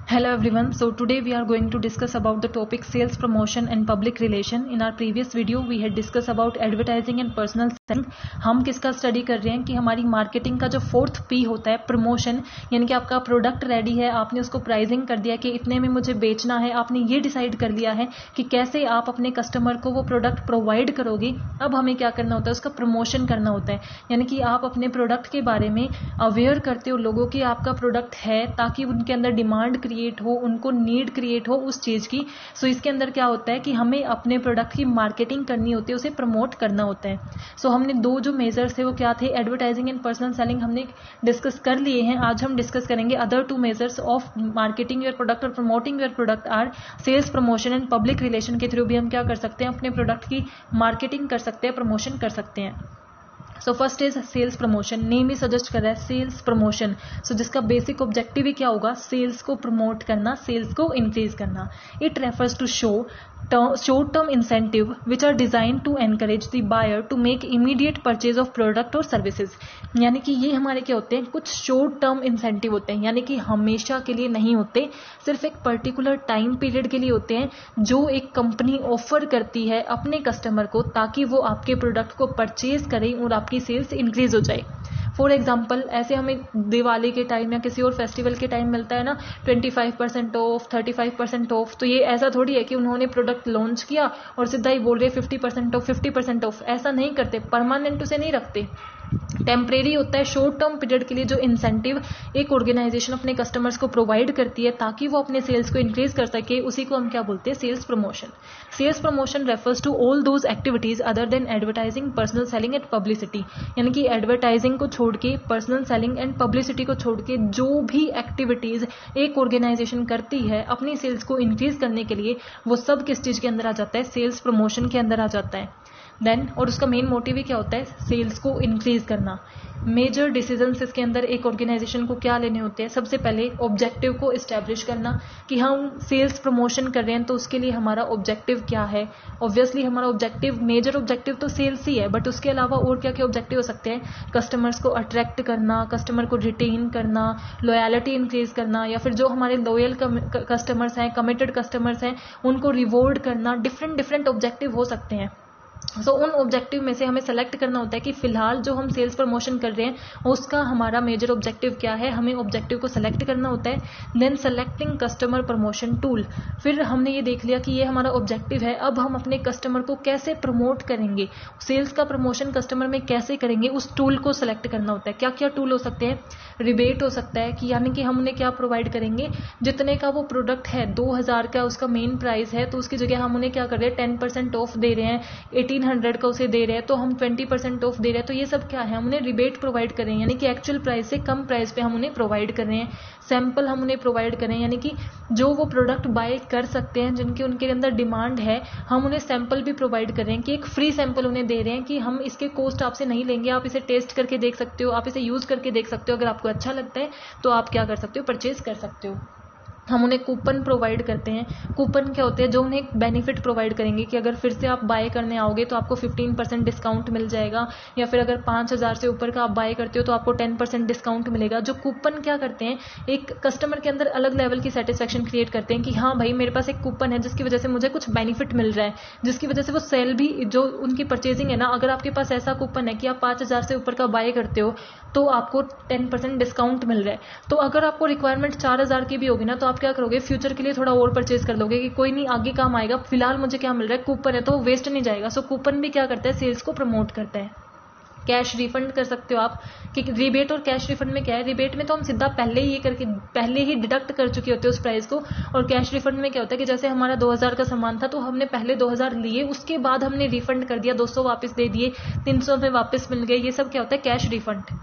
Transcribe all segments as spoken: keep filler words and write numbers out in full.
Hello everyone. So today we are going to discuss about the topic sales promotion and public relation. In our previous video we had discussed about advertising and personal selling. हम किसका study कर रहे हैं कि हमारी marketing का जो fourth P होता है प्रमोशन, यानी कि आपका प्रोडक्ट रेडी है, आपने उसको प्राइसिंग कर दिया कि इतने में मुझे बेचना है, आपने ये डिसाइड कर लिया है कि कैसे आप अपने कस्टमर को वो प्रोडक्ट प्रोवाइड करोगे। अब हमें क्या करना होता है, उसका प्रमोशन करना होता है, यानी कि आप अपने प्रोडक्ट के बारे में अवेयर करते हो लोगों की आपका प्रोडक्ट है, ताकि उनके अंदर डिमांड क्रिएट हो, उनको नीड क्रिएट हो उस चीज़ की। सो so, इसके अंदर क्या होता है कि हमें अपने प्रोडक्ट की मार्केटिंग करनी होती है, उसे प्रमोट करना होता है। सो so, हमने दो जो मेजर्स थे वो क्या थे, एडवर्टाइजिंग एंड पर्सनल सेलिंग हमने डिस्कस कर लिए हैं। आज हम डिस्कस करेंगे other two measures of marketing your product और promoting your product are sales promotion and public relation. के थ्रू भी हम क्या कर सकते हैं, अपने प्रोडक्ट की मार्केटिंग कर सकते हैं, प्रमोशन कर सकते हैं। So first is sales promotion. Name ही सजेस्ट कर रहा है सेल्स प्रमोशन। सो जिसका बेसिक ऑब्जेक्टिव ही क्या होगा, सेल्स को प्रमोट करना, सेल्स को इंक्रीज करना। It refers to show short term incentive which are designed to encourage the buyer to make immediate purchase of product or services। यानी कि ये हमारे क्या होते हैं, कुछ शॉर्ट टर्म इंसेंटिव होते हैं, यानी कि हमेशा के लिए नहीं होते, सिर्फ एक पर्टिकुलर टाइम पीरियड के लिए होते हैं, जो एक कंपनी ऑफर करती है अपने कस्टमर को ताकि वो आपके प्रोडक्ट को परचेज करें और आपकी सेल्स इंक्रीज हो जाए। फॉर एग्जाम्पल, ऐसे हमें दिवाली के टाइम या किसी और फेस्टिवल के टाइम मिलता है ना twenty five percent off, thirty five percent off. तो ये ऐसा थोड़ी है कि उन्होंने प्रोडक्ट लॉन्च किया और सीधा ही बोल रहे fifty percent off, fifty percent off. ऐसा नहीं करते, परमानेंट उसे नहीं रखते, टेम्परेरी होता है, शॉर्ट टर्म पीरियड के लिए जो इंसेंटिव एक ऑर्गेनाइजेशन अपने कस्टमर्स को प्रोवाइड करती है ताकि वो अपने सेल्स को इंक्रीज कर सके, उसी को हम क्या बोलते हैं, sales promotion. Sales promotion refers to all those activities other than advertising, personal selling and publicity. यानी कि एडवर्टाइजिंग को छोड़ के, पर्सनल सेलिंग एंड पब्लिसिटी को छोड़ के जो भी एक्टिविटीज एक ऑर्गेनाइजेशन करती है अपनी सेल्स को इंक्रीज करने के लिए, वो सब किस चीज के अंदर आ जाता है, सेल्स प्रमोशन के अंदर आ जाता है। देन और उसका मेन मोटिव ही क्या होता है, सेल्स को इंक्रीज करना। मेजर डिसीजंस इसके अंदर एक ऑर्गेनाइजेशन को क्या लेने होते हैं, सबसे पहले ऑब्जेक्टिव को इस्टेब्लिश करना कि हम सेल्स प्रमोशन कर रहे हैं तो उसके लिए हमारा ऑब्जेक्टिव क्या है। ऑब्वियसली हमारा ऑब्जेक्टिव, मेजर ऑब्जेक्टिव तो सेल्स ही है, बट उसके अलावा और क्या क्या ऑब्जेक्टिव हो सकते हैं, कस्टमर्स को अट्रैक्ट करना, कस्टमर को रिटेन करना, लॉयलिटी इंक्रीज करना, या फिर जो हमारे लॉयल कस्टमर्स हैं, कमिटेड कस्टमर्स हैं, उनको रिवॉर्ड करना। डिफरेंट डिफरेंट ऑब्जेक्टिव हो सकते हैं। सो so, उन ऑब्जेक्टिव में से हमें सेलेक्ट करना होता है कि फिलहाल जो हम सेल्स प्रमोशन कर रहे हैं उसका हमारा मेजर ऑब्जेक्टिव क्या है, हमें ऑब्जेक्टिव को सेलेक्ट करना होता है। Then selecting customer promotion tool. फिर हमने ये देख लिया कि ये हमारा ऑब्जेक्टिव है, अब हम अपने कस्टमर को कैसे प्रमोट करेंगे, सेल्स का प्रमोशन कस्टमर में कैसे करेंगे, उस टूल को सेलेक्ट करना होता है। क्या क्या टूल हो सकते हैं, रिबेट हो सकता है कि यानी कि हम उन्हें क्या प्रोवाइड करेंगे, जितने का वो प्रोडक्ट है दो हजार का उसका मेन प्राइस है, तो उसकी जगह हम उन्हें क्या कर रहे हैं, टेन परसेंट ऑफ दे रहे हैं, एटीन हंड्रेड का उसे दे रहे हैं तो हम ट्वेंटी परसेंट ऑफ दे रहे हैं। तो ये सब क्या है, हम उन्हें रिबेट प्रोवाइड कर रहे हैं, यानी कि एक्चुअल प्राइस से कम प्राइस पे हम उन्हें प्रोवाइड कर रहे हैं। सैंपल हम उन्हें प्रोवाइड करें, यानी कि जो वो प्रोडक्ट बाय कर सकते हैं, जिनके उनके अंदर डिमांड है, हम उन्हें सैंपल भी प्रोवाइड कर रहे हैं कि एक फ्री सैंपल उन्हें दे रहे हैं कि हम इसके कॉस्ट आपसे नहीं लेंगे, आप इसे टेस्ट करके देख सकते हो, आप इसे यूज करके देख सकते हो, अगर आपको अच्छा लगता है तो आप क्या कर सकते हो, परचेज कर सकते हो। हम उन्हें कूपन प्रोवाइड करते हैं। कूपन क्या होते हैं, जो उन्हें बेनिफिट प्रोवाइड करेंगे कि अगर फिर से आप बाय करने आओगे तो आपको फिफ्टीन परसेंट डिस्काउंट मिल जाएगा, या फिर अगर पाँच हज़ार से ऊपर का आप बाय करते हो तो आपको टेन परसेंट डिस्काउंट मिलेगा। जो कूपन क्या करते हैं, एक कस्टमर के अंदर अलग लेवल की सेटिस्फेक्शन क्रिएट करते हैं कि हाँ भाई मेरे पास एक कूपन है जिसकी वजह से मुझे कुछ बेनिफिट मिल रहा है, जिसकी वजह से वो सेल भी, जो उनकी परचेजिंग है ना, अगर आपके पास ऐसा कूपन है कि आप पाँच हज़ार से ऊपर का बाय करते हो तो आपको टेन परसेंट डिस्काउंट मिल रहा है। तो अगर आपको रिक्वायरमेंट चार हज़ार की भी होगी ना, तो आप क्या करोगे, फ्यूचर के लिए थोड़ा और परचेज कर लोगे कि कोई नहीं आगे काम आएगा, फिलहाल मुझे क्या मिल रहा है, कूपन है तो वेस्ट नहीं जाएगा। सो कूपन भी क्या करता है, सेल्स को प्रमोट करता है। कैश रिफंड कर सकते हो आप, कि रिबेट और कैश रिफंड में क्या है, रिबेट में तो हम सीधा पहले ही ये करके पहले ही डिडक्ट कर चुके होते हैं उस प्राइस को, और कैश रिफंड में क्या होता है कि जैसे हमारा दो हज़ार का सामान था तो हमने पहले दो हज़ार लिए, उसके बाद हमने रिफंड कर दिया, दो सौ वापस दे दिए, तीन सौ में वापस मिल गए, ये सब क्या होता है, कैश रिफंड।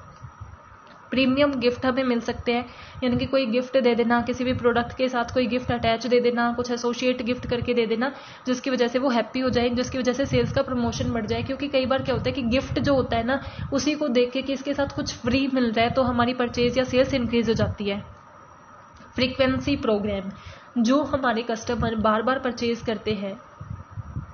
प्रीमियम गिफ्ट हमें मिल सकते हैं, यानी कि कोई गिफ्ट दे देना, किसी भी प्रोडक्ट के साथ कोई गिफ्ट अटैच दे देना, कुछ एसोसिएट गिफ्ट करके दे देना, जिसकी वजह से वो हैप्पी हो जाए, जिसकी वजह से सेल्स का प्रमोशन बढ़ जाए। क्योंकि कई बार क्या होता है कि गिफ्ट जो होता है ना, उसी को देख के कि इसके साथ कुछ फ्री मिल रहा है तो हमारी परचेज या सेल्स इंक्रीज हो जाती है। फ्रीक्वेंसी प्रोग्राम, जो हमारे कस्टमर बार बार परचेज करते हैं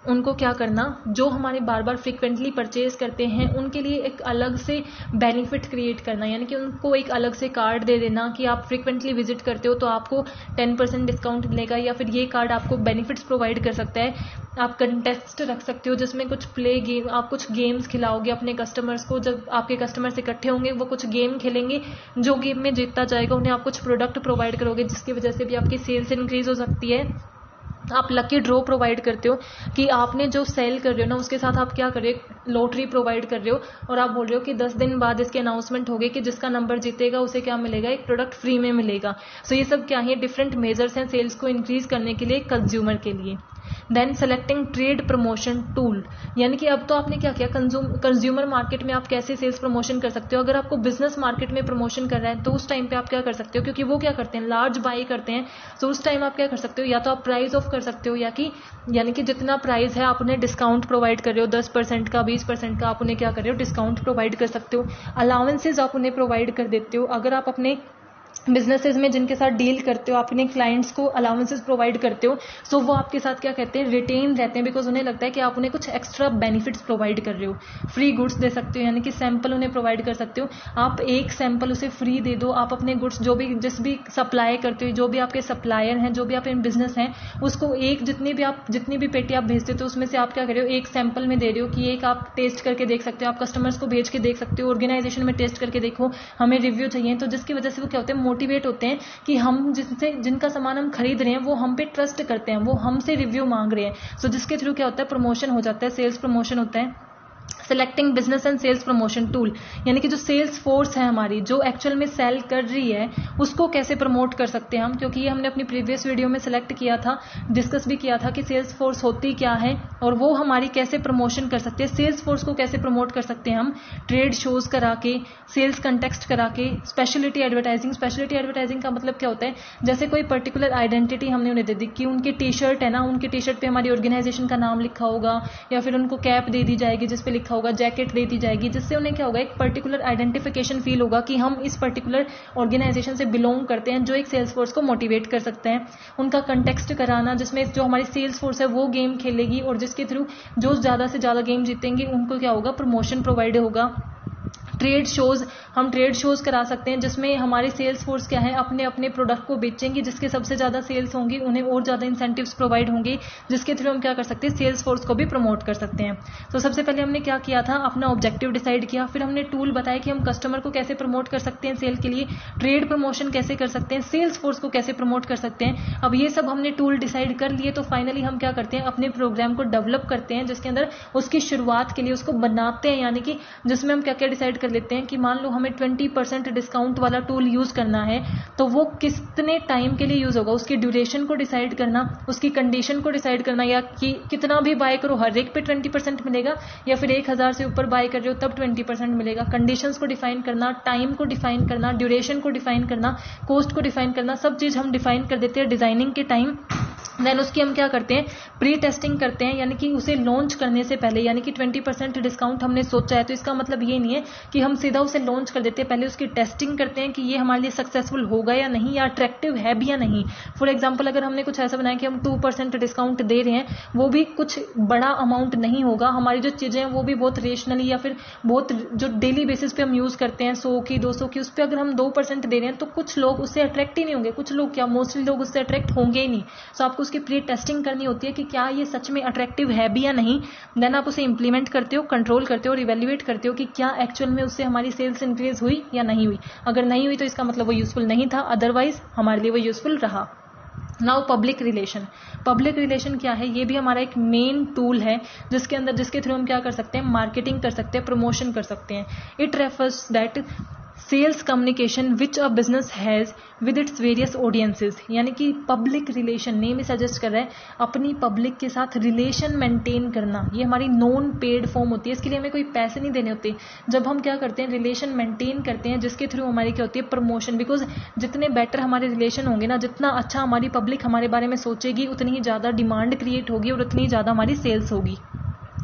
उनको क्या करना, जो हमारे बार बार फ्रिक्वेंटली परचेज करते हैं उनके लिए एक अलग से बेनिफिट क्रिएट करना, यानी कि उनको एक अलग से कार्ड दे देना कि आप फ्रिक्वेंटली विजिट करते हो तो आपको टेन परसेंट डिस्काउंट मिलेगा, या फिर ये कार्ड आपको बेनिफिट्स प्रोवाइड कर सकता है। आप कंटेस्ट रख सकते हो जिसमें कुछ प्ले गेम, आप कुछ गेम्स खिलाओगे अपने कस्टमर्स को। जब आपके कस्टमर्स इकट्ठे होंगे वो कुछ गेम खेलेंगे, जो गेम में जीतता जाएगा उन्हें आप कुछ प्रोडक्ट प्रोवाइड करोगे, जिसकी वजह से भी आपकी सेल्स इंक्रीज हो सकती है। आप लकी ड्रॉ प्रोवाइड करते हो कि आपने जो सेल कर रहे हो ना उसके साथ आप क्या कर रहे हो, लॉटरी प्रोवाइड कर रहे हो, और आप बोल रहे हो कि दस दिन बाद इसके अनाउंसमेंट होगी कि जिसका नंबर जीतेगा उसे क्या मिलेगा, एक प्रोडक्ट फ्री में मिलेगा। सो so ये सब क्या है, डिफरेंट मेजर्स हैं सेल्स को इंक्रीज करने के लिए कंज्यूमर के लिए। Then selecting trade promotion tool, यानी कि अब तो आपने क्या किया, कंज्यूमर मार्केट में आप कैसे सेल्स प्रमोशन कर सकते हो। अगर आपको बिजनेस मार्केट में प्रमोशन कर रहा है तो उस टाइम पे आप क्या कर सकते हो, क्योंकि वो क्या करते हैं, लार्ज बाई करते हैं। तो उस टाइम आप क्या कर सकते हो, या तो आप प्राइस ऑफ कर सकते हो, या कि यानी कि जितना प्राइस है आप उन्हें डिस्काउंट प्रोवाइड कर रहे हो, दस परसेंट का, बीस परसेंट का, आप उन्हें क्या कर रहे हो, डिस्काउंट प्रोवाइड कर सकते हो। अलाउंसेज आप उन्हें प्रोवाइड कर देते हो। अगर आप अपने बिजनेसेस में जिनके साथ डील करते हो अपने क्लाइंट्स को अलाउंसेस प्रोवाइड करते हो, सो वो आपके साथ क्या कहते हैं, रिटेन रहते हैं, बिकॉज उन्हें लगता है कि आप उन्हें कुछ एक्स्ट्रा बेनिफिट्स प्रोवाइड कर रहे हो। फ्री गुड्स दे सकते हो, यानी कि सैंपल उन्हें प्रोवाइड कर सकते हो। आप एक सैंपल उसे फ्री दे दो। आप अपने गुड्स जो भी जिस भी सप्लाई करते हो, जो भी आपके सप्लायर हैं, जो भी आप इन बिजनेस हैं, उसको एक जितनी भी आप जितनी भी पेटी आप भेजते हो तो उसमें से आप क्या कर रहे हो, एक सैंपल में दे रहे हो कि एक आप टेस्ट करके देख सकते हो, आप कस्टमर्स को भेज के देख सकते हो, ऑर्गेनाइजेशन में टेस्ट करके देखो, हमें रिव्यू चाहिए। तो जिसकी वजह से वो क्या होते हैं, मोटिवेट होते हैं कि हम जिनसे जिनका सामान हम खरीद रहे हैं वो हम पे ट्रस्ट करते हैं, वो हमसे रिव्यू मांग रहे हैं। सो so, जिसके थ्रू क्या होता है, प्रमोशन हो जाता है, सेल्स प्रमोशन होता है। Selecting business and sales promotion tool, यानी कि जो सेल्स फोर्स है हमारी, जो एक्चुअल में सेल कर रही है, उसको कैसे प्रमोट कर सकते हैं हम, क्योंकि ये हमने अपनी प्रीवियस वीडियो में सेलेक्ट किया था, डिस्कस भी किया था कि सेल्स फोर्स होती क्या है और वो हमारी कैसे प्रमोशन कर सकते हैं। सेल्स फोर्स को कैसे प्रमोट कर सकते हैं हम, ट्रेड शोज करा के, सेल्स कंटेक्स्ट करा के, स्पेशलिटी एडवर्टाइजिंग। स्पेशलिटी एडवर्टाइजिंग का मतलब क्या होता है, जैसे कोई पर्टिकुलर आइडेंटिटी हमने उन्हें दे दी कि उनकी टी शर्ट है ना, उनकी टी शर्ट पे हमारी ऑर्गेनाइजेशन का नाम लिखा होगा, या फिर उनको कैप दे दी जाएगी जिसपे लिखा होगा, जैकेट दे दी जाएगी, जिससे उन्हें क्या होगा, एक पर्टिकुलर आइडेंटिफिकेशन फील होगा कि हम इस पर्टिकुलर ऑर्गेनाइजेशन से बिलोंग करते हैं, जो एक सेल्स फोर्स को मोटिवेट कर सकते हैं। उनका कंटेक्स्ट कराना, जिसमें जो हमारी सेल्स फोर्स है वो गेम खेलेगी और जिसके थ्रू जो ज्यादा से ज्यादा गेम जीतेंगे उनको क्या होगा, प्रमोशन प्रोवाइड होगा। ट्रेड शोज, हम ट्रेड शोज करा सकते हैं जिसमें हमारी सेल्स फोर्स क्या है, अपने अपने प्रोडक्ट को बेचेंगे, जिसके सबसे ज्यादा सेल्स होंगी उन्हें और ज्यादा इंसेंटिव्स प्रोवाइड होंगे, जिसके थ्रू हम क्या कर सकते हैं, सेल्स फोर्स को भी प्रमोट कर सकते हैं। तो सबसे पहले हमने क्या किया था, अपना ऑब्जेक्टिव डिसाइड किया, फिर हमने टूल बताया कि हम कस्टमर को कैसे प्रमोट कर सकते हैं सेल के लिए, ट्रेड प्रमोशन कैसे कर सकते हैं, सेल्स फोर्स को कैसे प्रमोट कर सकते हैं। अब ये सब हमने टूल डिसाइड कर लिए, तो फाइनली हम क्या करते हैं, अपने प्रोग्राम को डेवलप करते हैं, जिसके अंदर उसकी शुरुआत के लिए उसको बनाते हैं, यानी कि जिसमें हम क्या क्या डिसाइड कर लेते हैं कि मान लो हमें ट्वेंटी परसेंट डिस्काउंट वाला टूल यूज करना है, तो वो कितने टाइम के लिए यूज होगा, उसकी ड्यूरेशन को डिसाइड करना, उसकी कंडीशन को डिसाइड करना, या कि कितना भी बाय करो हर एक पे ट्वेंटी परसेंट मिलेगा, या फिर एक हजार से ऊपर बाय कर रहे हो तब ट्वेंटी परसेंट मिलेगा। कंडीशंस को डिफाइन करना, टाइम को डिफाइन करना, ड्यूरेशन को डिफाइन करना, कॉस्ट को डिफाइन करना, सब चीज हम डिफाइन कर देते हैं डिजाइनिंग के टाइम। देन उसकी हम क्या करते हैं, प्री टेस्टिंग करते हैं, यानी कि उसे लॉन्च करने से पहले, यानी कि ट्वेंटी परसेंट डिस्काउंट हमने सोचा है तो इसका मतलब ये नहीं है कि हम सीधा उसे लॉन्च कर देते हैं, पहले उसकी टेस्टिंग करते हैं कि ये हमारे लिए सक्सेसफुल होगा या नहीं, या अट्रैक्टिव है भी या नहीं। फॉर एग्जाम्पल अगर हमने कुछ ऐसा बनाया कि हम टू परसेंट डिस्काउंट दे रहे हैं, वो भी कुछ बड़ा अमाउंट नहीं होगा, हमारी जो चीजें हैं वो भी बहुत रेशनली या फिर बहुत जो डेली बेसिस पे हम यूज करते हैं, सौ की दो सौ की, उस पर अगर हम दो परसेंट दे रहे हैं तो कुछ लोग उससे अट्रैक्ट ही नहीं होंगे, कुछ लोग क्या मोस्टली लोग उससे अट्रैक्ट होंगे ही नहीं। सो आपको उसकी प्री टेस्टिंग करनी होती है कि क्या ये सच में अट्रैक्टिव है भी या नहीं। देन आप उसे इंप्लीमेंट करते हो, कंट्रोल करते हो और इवेल्युएट करते हो कि क्या एक्चुअल में उससे हमारी सेल्स इंक्रीज हुई या नहीं हुई। अगर नहीं हुई तो इसका मतलब वो यूजफुल नहीं था, अदरवाइज हमारे लिए वो यूजफुल रहा। Now public relation. Public relation क्या है, ये भी हमारा एक मेन टूल है जिसके अंदर जिसके थ्रू हम क्या कर सकते हैं, मार्केटिंग कर सकते हैं, प्रमोशन कर सकते हैं। It refers that sales communication which a business has with its various audiences, यानी कि पब्लिक रिलेशन, नेम ही सजेस्ट कर रहा है अपनी पब्लिक के साथ रिलेशन मेंटेन करना। ये हमारी नॉन पेड फॉर्म होती है, इसके लिए हमें कोई पैसे नहीं देने होते। जब हम क्या करते हैं, रिलेशन मेंटेन करते हैं, जिसके थ्रू हमारी क्या होती है, प्रमोशन। बिकॉज जितने बेटर हमारे रिलेशन होंगे ना, जितना अच्छा हमारी पब्लिक हमारे बारे में सोचेगी, उतनी ही ज्यादा डिमांड क्रिएट होगी और उतनी ज्यादा हमारी सेल्स होगी।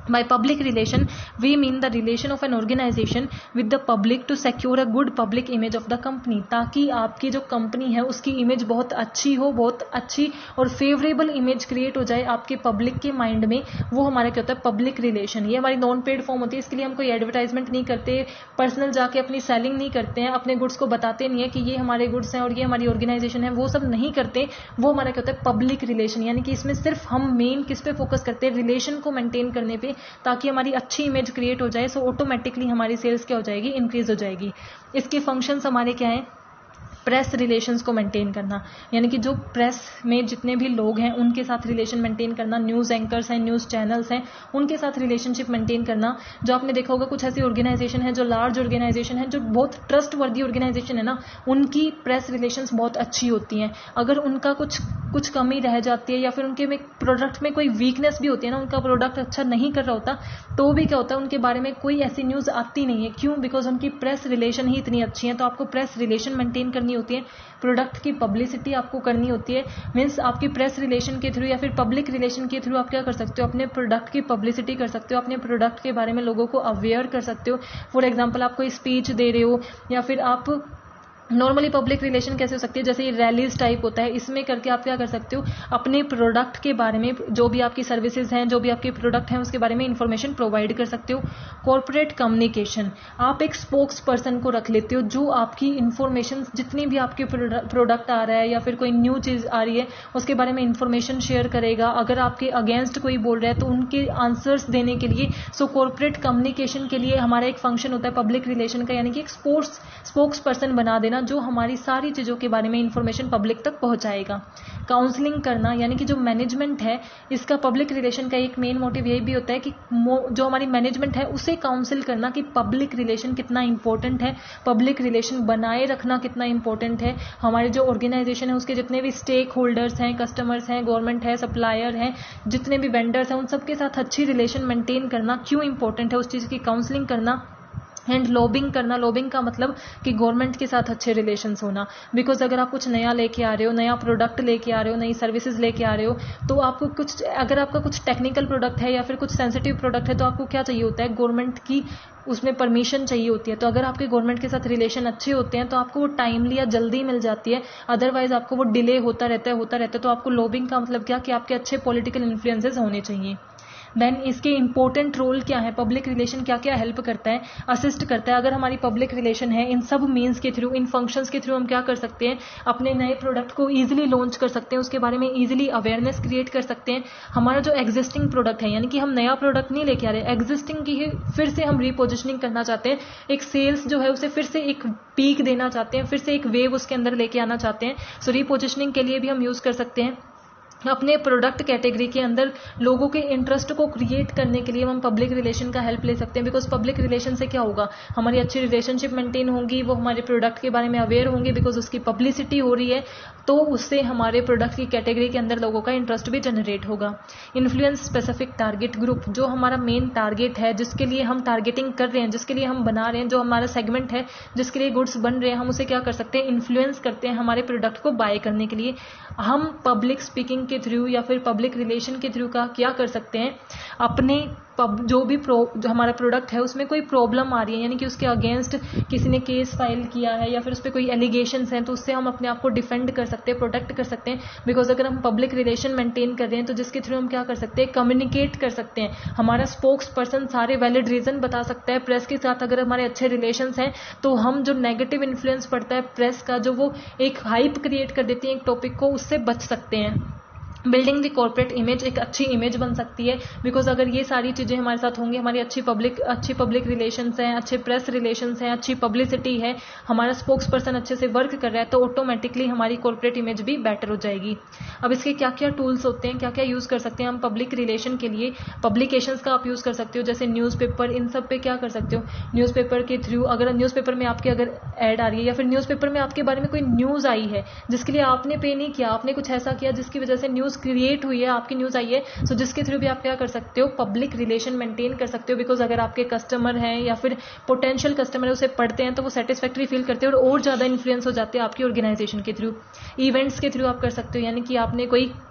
By public relation, we mean the relation of an organization with the public to secure a good public image of the company. ताकि आपकी जो कंपनी है उसकी इमेज बहुत अच्छी हो, बहुत अच्छी और फेवरेबल इमेज क्रिएट हो जाए आपके पब्लिक के माइंड में, वो हमारा क्या होता है, पब्लिक रिलेशन. ये हमारी नॉन पेड फॉर्म होती है. इसके लिए हम कोई एडवर्टाइजमेंट नहीं करते, पर्सनल जाके अपनी सेलिंग नहीं करते हैं, अपने गुड्स को बताते नहीं है कि ये हमारे गुड्स हैं और ये हमारी ऑर्गेनाइजेशन है, वो सब नहीं करते. वो हमारा क्या होता है, पब्लिक रिलेशन. यानी कि इसमें सिर्फ हम मेन किस पे फोकस करते हैं, रिलेशन को मेंटेन करने पे, ताकि हमारी अच्छी इमेज क्रिएट हो जाए. सो ऑटोमेटिकली हमारी सेल्स क्या हो जाएगी, इंक्रीज हो जाएगी. इसके फंक्शंस हमारे क्या हैं, प्रेस रिलेशंस को मेंटेन करना, यानी कि जो प्रेस में जितने भी लोग हैं उनके साथ रिलेशन मेंटेन करना, न्यूज़ एंकर्स हैं, न्यूज़ चैनल्स हैं, उनके साथ रिलेशनशिप मेंटेन करना. जो आपने देखा होगा कुछ ऐसी ऑर्गेनाइजेशन है जो लार्ज ऑर्गेनाइजेशन है, जो बहुत ट्रस्ट वर्दी ऑर्गेनाइजेशन है ना, उनकी प्रेस रिलेशंस बहुत अच्छी होती हैं. अगर उनका कुछ कुछ कमी रह जाती है या फिर उनके में प्रोडक्ट में कोई वीकनेस भी होती है ना, उनका प्रोडक्ट अच्छा नहीं कर रहा होता, तो भी क्या होता है, उनके बारे में कोई ऐसी न्यूज़ आती नहीं है. क्यों? बिकॉज उनकी प्रेस रिलेशन ही इतनी अच्छी है. तो आपको प्रेस रिलेशन मेंटेन करनी होती है, प्रोडक्ट की पब्लिसिटी आपको करनी होती है. मीन्स आपकी प्रेस रिलेशन के थ्रू या फिर पब्लिक रिलेशन के थ्रू आप क्या कर सकते हो, अपने प्रोडक्ट की पब्लिसिटी कर सकते हो, अपने प्रोडक्ट के बारे में लोगों को अवेयर कर सकते हो. फॉर एग्जांपल आप कोई स्पीच दे रहे हो, या फिर आप नॉर्मली पब्लिक रिलेशन कैसे हो सकती है, जैसे ये रैलीज टाइप होता है, इसमें करके आप क्या कर सकते हो, अपने प्रोडक्ट के बारे में, जो भी आपकी सर्विसेज हैं, जो भी आपके प्रोडक्ट हैं, उसके बारे में इंफॉर्मेशन प्रोवाइड कर सकते हो. कॉर्पोरेट कम्युनिकेशन, आप एक स्पोक्स पर्सन को रख लेते हो जो आपकी इंफॉर्मेशन, जितनी भी आपके प्रोडक्ट आ रहा है या फिर कोई न्यू चीज़ आ रही है उसके बारे में इंफॉर्मेशन शेयर करेगा. अगर आपके अगेंस्ट कोई बोल रहा है तो उनके आंसर्स देने के लिए. सो कॉर्पोरेट कम्युनिकेशन के लिए हमारा एक फंक्शन होता है पब्लिक रिलेशन का, यानी कि एक स्पोर्ट्स स्पोक्स पर्सन बना देना जो हमारी सारी चीज़ों के बारे में इंफॉर्मेशन पब्लिक तक पहुंचाएगा. काउंसलिंग करना, यानी कि जो मैनेजमेंट है, इसका पब्लिक रिलेशन का एक मेन मोटिव यही भी होता है कि जो हमारी मैनेजमेंट है उसे काउंसिल करना कि पब्लिक रिलेशन कितना इंपॉर्टेंट है, पब्लिक रिलेशन बनाए रखना कितना इंपॉर्टेंट है. हमारे जो ऑर्गेनाइजेशन है उसके जितने भी स्टेक होल्डर्स हैं, कस्टमर्स हैं, गवर्नमेंट है, सप्लायर हैं, जितने भी वेंडर्स हैं, उन सबके साथ अच्छी रिलेशन मेंटेन करना क्यों इंपॉर्टेंट है, उस चीज़ की काउंसलिंग करना. एंड लॉबिंग करना, लॉबिंग का मतलब कि गवर्नमेंट के साथ अच्छे रिलेशंस होना. बिकॉज अगर आप कुछ नया लेके आ रहे हो, नया प्रोडक्ट लेके आ रहे हो, नई सर्विसेज लेके आ रहे हो, तो आपको कुछ, अगर आपका कुछ टेक्निकल प्रोडक्ट है या फिर कुछ सेंसिटिव प्रोडक्ट है, तो आपको क्या चाहिए होता है, गवर्नमेंट की उसमें परमिशन चाहिए होती है. तो अगर आपके गवर्नमेंट के साथ रिलेशन अच्छे होते हैं तो आपको वो टाइमली या जल्दी मिल जाती है. अदरवाइज आपको वो डिले होता रहता है होता रहता है तो आपको लॉबिंग का मतलब क्या, कि आपके अच्छे पॉलिटिकल इन्फ्लुएंसेस होने चाहिए. देन इसके इंपॉर्टेंट रोल क्या है, पब्लिक रिलेशन क्या क्या हेल्प करता है, असिस्ट करता है. अगर हमारी पब्लिक रिलेशन है, इन सब मीन्स के थ्रू, इन फंक्शंस के थ्रू हम क्या कर सकते हैं, अपने नए प्रोडक्ट को इजीली लॉन्च कर सकते हैं, उसके बारे में इजीली अवेयरनेस क्रिएट कर सकते हैं. हमारा जो एग्जिस्टिंग प्रोडक्ट है, यानी कि हम नया प्रोडक्ट नहीं लेके आ रहे, एग्जिस्टिंग की ही फिर से हम रीपोजिशनिंग करना चाहते हैं, एक सेल्स जो है उसे फिर से एक पीक देना चाहते हैं, फिर से एक वेव उसके अंदर लेके आना चाहते हैं. सो रीपोजिशनिंग के लिए भी हम यूज कर सकते हैं. अपने प्रोडक्ट कैटेगरी के अंदर लोगों के इंटरेस्ट को क्रिएट करने के लिए हम पब्लिक रिलेशन का हेल्प ले सकते हैं. बिकॉज पब्लिक रिलेशन से क्या होगा, हमारी अच्छी रिलेशनशिप मेंटेन होगी, वो हमारे प्रोडक्ट के बारे में अवेयर होंगे, बिकॉज उसकी पब्लिसिटी हो रही है, तो उससे हमारे प्रोडक्ट की कैटेगरी के अंदर लोगों का इंटरेस्ट भी जनरेट होगा. इन्फ्लुएंस स्पेसिफिक टारगेट ग्रुप, जो हमारा मेन टारगेट है, जिसके लिए हम टारगेटिंग कर रहे हैं, जिसके लिए हम बना रहे हैं, जो हमारा सेगमेंट है, जिसके लिए गुड्स बन रहे हैं, हम उसे क्या कर सकते हैं, इन्फ्लुएंस करते हैं हमारे प्रोडक्ट को बाय करने के लिए. हम पब्लिक स्पीकिंग के थ्रू या फिर पब्लिक रिलेशन के थ्रू का क्या कर सकते हैं, अपने पब जो भी प्रो जो हमारा प्रोडक्ट है उसमें कोई प्रॉब्लम आ रही है, यानी कि उसके अगेंस्ट किसी ने केस फाइल किया है या फिर उस पर कोई एलिगेशंस हैं, तो उससे हम अपने आप को डिफेंड कर सकते हैं, प्रोटेक्ट कर सकते हैं. बिकॉज अगर हम पब्लिक रिलेशन मेंटेन कर रहे हैं तो जिसके थ्रू हम क्या कर सकते हैं, कम्युनिकेट कर सकते हैं. हमारा स्पोक्स पर्सन सारे वैलिड रीजन बता सकता है. प्रेस के साथ अगर हमारे अच्छे रिलेशंस हैं तो हम जो नेगेटिव इन्फ्लुएंस पड़ता है प्रेस का, जो वो एक हाइप क्रिएट कर देती है एक टॉपिक को, उससे बच सकते हैं. बिल्डिंग द कॉर्पोरेट इमेज, एक अच्छी इमेज बन सकती है. बिकॉज अगर ये सारी चीज़ें हमारे साथ होंगी, हमारी अच्छी पब्लिक अच्छी पब्लिक रिलेशंस हैं, अच्छे प्रेस रिलेशंस हैं, अच्छी पब्लिसिटी है, हमारा स्पोक्स पर्सन अच्छे से वर्क कर रहा है, तो ऑटोमेटिकली हमारी कॉर्पोरेट इमेज भी बेटर हो जाएगी. अब इसके क्या क्या टूल्स होते हैं, क्या क्या यूज़ कर सकते हैं हम पब्लिक रिलेशन के लिए. पब्लिकेशंस का आप यूज़ कर सकते हो, जैसे न्यूज़पेपर, इन सब पे क्या कर सकते हो, न्यूज़पेपर के थ्रू, अगर न्यूज़पेपर में आपके अगर ऐड आ रही है या फिर न्यूज़पेपर में आपके बारे में कोई न्यूज़ आई है जिसके लिए आपने पे नहीं किया, आपने कुछ ऐसा किया जिसकी वजह से न्यूज़ क्रिएट हुई है, आपकी न्यूज आई है, सो so जिसके थ्रू भी आप क्या कर सकते हो, पब्लिक रिलेशन मेंटेन कर सकते हो. बिकॉज अगर आपके कस्टमर हैं या फिर पोटेंशियल कस्टमर है उसे पढ़ते हैं तो वो सेटिस्फैक्ट्री फील करते हैं और और ज्यादा इन्फ्लुएंस हो जाते हैं आपकी ऑर्गेनाइजेशन के थ्रू. इवेंट्स के थ्रू आप कर सकते हो, यानी कि आपने कोई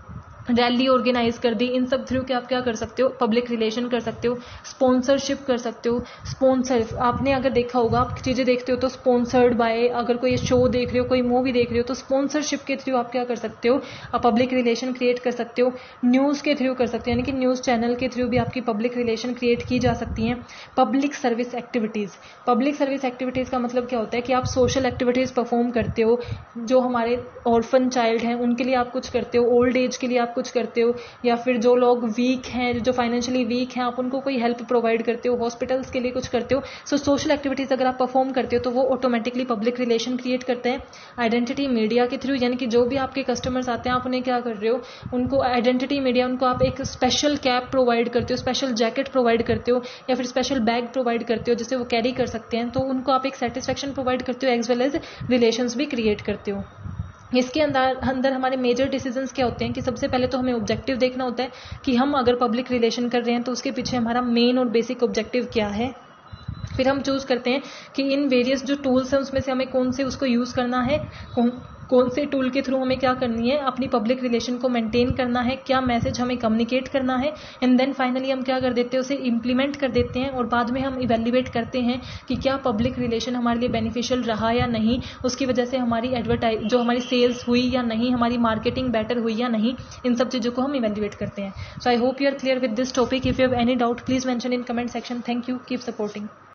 रैली ऑर्गेनाइज कर दी, इन सब थ्रू के आप क्या कर सकते हो, पब्लिक रिलेशन कर सकते हो, स्पॉन्सरशिप कर सकते हो। स्पॉन्सर आपने अगर देखा होगा, आप चीज़ें देखते हो तो स्पॉन्सर्ड बाय, अगर कोई शो देख रहे हो, कोई मूवी देख रहे हो तो स्पॉन्सरशिप के थ्रू आप क्या कर सकते हो, आप पब्लिक रिलेशन क्रिएट कर सकते हो। न्यूज़ के थ्रू कर सकते हो, यानी कि न्यूज़ चैनल के थ्रू भी आपकी पब्लिक रिलेशन क्रिएट की जा सकती हैं। Public service activities, public service activities का मतलब क्या होता है कि आप सोशल एक्टिविटीज़ परफॉर्म करते हो, जो हमारे ऑर्फन चाइल्ड हैं उनके लिए आप कुछ करते हो, ओल्ड एज के लिए आप कुछ करते हो, या फिर जो लोग वीक हैं, जो फाइनेंशियली वीक हैं, आप उनको कोई हेल्प प्रोवाइड करते हो, हॉस्पिटल्स के लिए कुछ करते हो। सो सोशल एक्टिविटीज़ अगर आप परफॉर्म करते हो तो वो ऑटोमेटिकली पब्लिक रिलेशन क्रिएट करते हैं। आइडेंटिटी मीडिया के थ्रू, यानी कि जो भी आपके कस्टमर्स आते हैं आप उन्हें क्या कर रहे हो, उनको आइडेंटिटी मीडिया, उनको आप एक स्पेशल कैप प्रोवाइड करते हो, स्पेशल जैकेट प्रोवाइड करते हो, या फिर स्पेशल बैग प्रोवाइड करते हो जिससे वो कैरी कर सकते हैं, तो उनको आप एक सेटिस्फेक्शन प्रोवाइड करते हो, एज वेल एज रिलेशंस भी क्रिएट करते हो। इसके अंदर अंदर हमारे मेजर डिसीजंस क्या होते हैं कि सबसे पहले तो हमें ऑब्जेक्टिव देखना होता है कि हम अगर पब्लिक रिलेशन कर रहे हैं तो उसके पीछे हमारा मेन और बेसिक ऑब्जेक्टिव क्या है। फिर हम चूज करते हैं कि इन वेरियस जो टूल्स हैं उसमें से हमें कौन से उसको यूज़ करना है, कौन कौन से टूल के थ्रू हमें क्या करनी है, अपनी पब्लिक रिलेशन को मेंटेन करना है, क्या मैसेज हमें कम्युनिकेट करना है, एंड देन फाइनली हम क्या कर देते हैं, उसे इम्प्लीमेंट कर देते हैं, और बाद में हम इवेल्युएट करते हैं कि क्या पब्लिक रिलेशन हमारे लिए बेनिफिशियल रहा या नहीं, उसकी वजह से हमारी एडवर्टाइज जो हमारी सेल्स हुई या नहीं, हमारी मार्केटिंग बेटर हुई या नहीं, इन सब चीज़ों को हम इवेल्युएट करते हैं। So I hope you are clear with this topic. If you have any doubt please mention in comment section. Thank you, keep supporting.